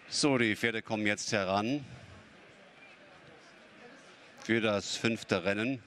So, die Pferde kommen jetzt heran für das 5. Rennen.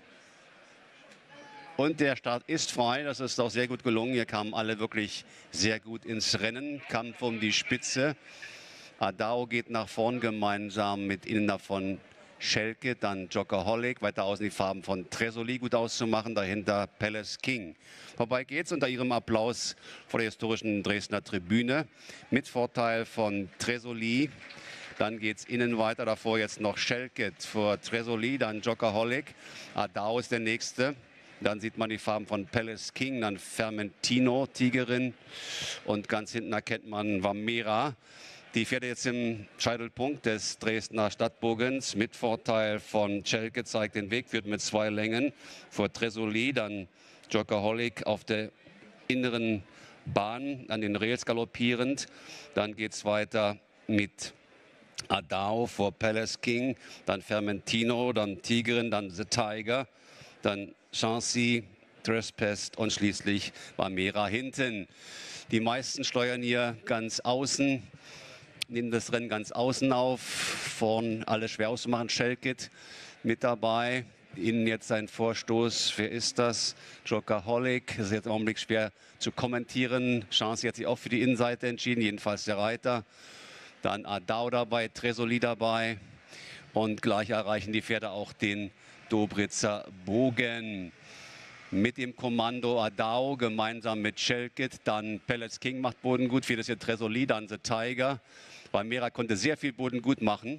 Und der Start ist frei, das ist auch sehr gut gelungen. Hier kamen alle wirklich sehr gut ins Rennen. Kampf um die Spitze. Adao geht nach vorn gemeinsam mit ihnen davon Schelke, dann Jokerholic, weiter außen die Farben von Tresoli gut auszumachen, dahinter Palace King. Vorbei geht's unter ihrem Applaus vor der historischen Dresdner Tribüne mit Vorteil von Tresoli. Dann geht's innen weiter, davor jetzt noch Schelke vor Tresoli, dann Jokerholic. Adao ist der nächste. Dann sieht man die Farben von Palace King, dann Fermentino, Tigerin und ganz hinten erkennt man Vamera. Die Pferde jetzt im Scheitelpunkt des Dresdner Stadtbogens mit Vorteil von Schelke zeigt den Weg, führt mit 2 Längen vor Tresoli, dann Jokerholic auf der inneren Bahn an den Rails galoppierend. Dann geht es weiter mit Adao vor Palace King, dann Fermentino, dann Tigerin, dann The Tiger, dann Chancy, Trespass und schließlich Vamera hinten. Die meisten steuern hier ganz außen, nehmen das Rennen ganz außen auf, vorn alles schwer auszumachen. Schelke mit dabei, innen jetzt sein Vorstoß. Wer ist das? Jokerholic, das ist jetzt im Augenblick schwer zu kommentieren. Chancy hat sich auch für die Innenseite entschieden, jedenfalls der Reiter. Dann Adao dabei, Tresoli dabei und gleich erreichen die Pferde auch den Dobritzer Bogen. Mit dem Kommando Adao gemeinsam mit Schelke, dann Palace King macht Boden gut, viertes hier Tresoli, dann The Tiger. Vamera konnte sehr viel Boden gut machen.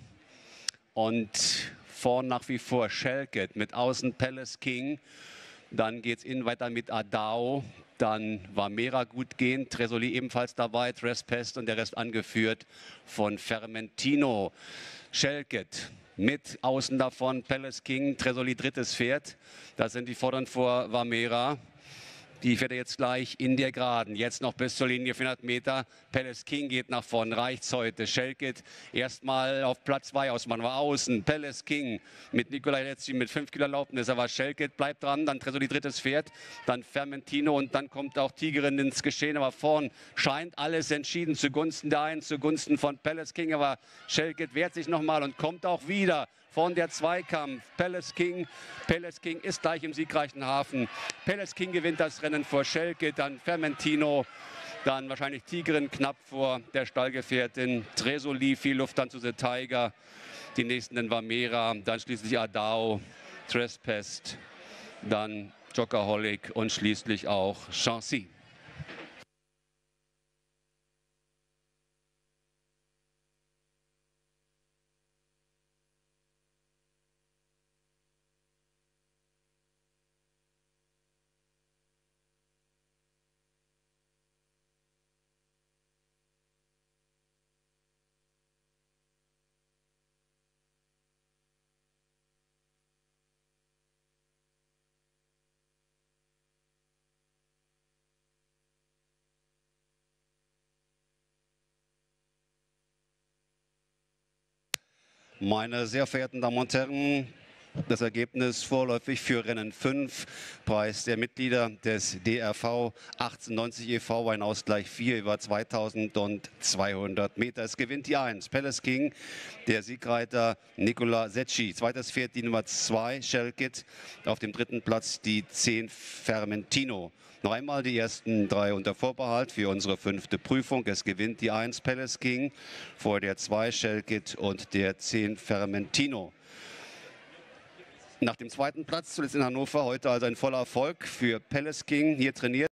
Und vorn nach wie vor Schelke mit außen Palace King. Dann geht es innen weiter mit Adao. Dann Vamera gut gehen, Tresoli ebenfalls dabei, Trespass und der Rest angeführt von Fermentino. Schelke mit außen davon Palace King, Tresoli drittes Pferd. Das sind die Vorderen vor Vamera. Die Pferde jetzt gleich in der Geraden. Jetzt noch bis zur Linie 400 Meter. Palace King geht nach vorn, reicht's heute. Schelke erstmal auf Platz 2 ausmachen, war außen. Palace King mit Nikolai Letzi mit 5 Kilo Erlaubnis. Aber Schelke bleibt dran, dann Tresoli drittes Pferd. Dann Fermentino und dann kommt auch Tigerin ins Geschehen. Aber vorn scheint alles entschieden zugunsten der einen, zugunsten von Palace King. Aber Schelke wehrt sich nochmal und kommt auch wieder. Von der Zweikampf. Palace King ist gleich im siegreichen Hafen. Palace King gewinnt das Rennen vor Schelke, dann Fermentino, dann wahrscheinlich Tigerin knapp vor der Stallgefährtin. Tresoli, viel Luft dann zu The Tiger. Die nächsten in Vamera, dann schließlich Adao, Trespass, dann Jokerholic und schließlich auch Chancy. Meine sehr verehrten Damen und Herren, das Ergebnis vorläufig für Rennen 5, Preis der Mitglieder des DRV 1890 e.V., ein Ausgleich 4 über 2200 Meter. Es gewinnt die 1, Palace King, der Siegreiter Nicola Secchi. Zweites Pferd die Nummer 2, Schelke. Auf dem 3. Platz die 10, Fermentino. Noch einmal die ersten 3 unter Vorbehalt für unsere 5. Prüfung. Es gewinnt die 1, Palace King, vor der 2, Schelke und der 10, Fermentino. Nach dem 2. Platz zuletzt in Hannover, heute also ein voller Erfolg für Palace King, hier trainiert.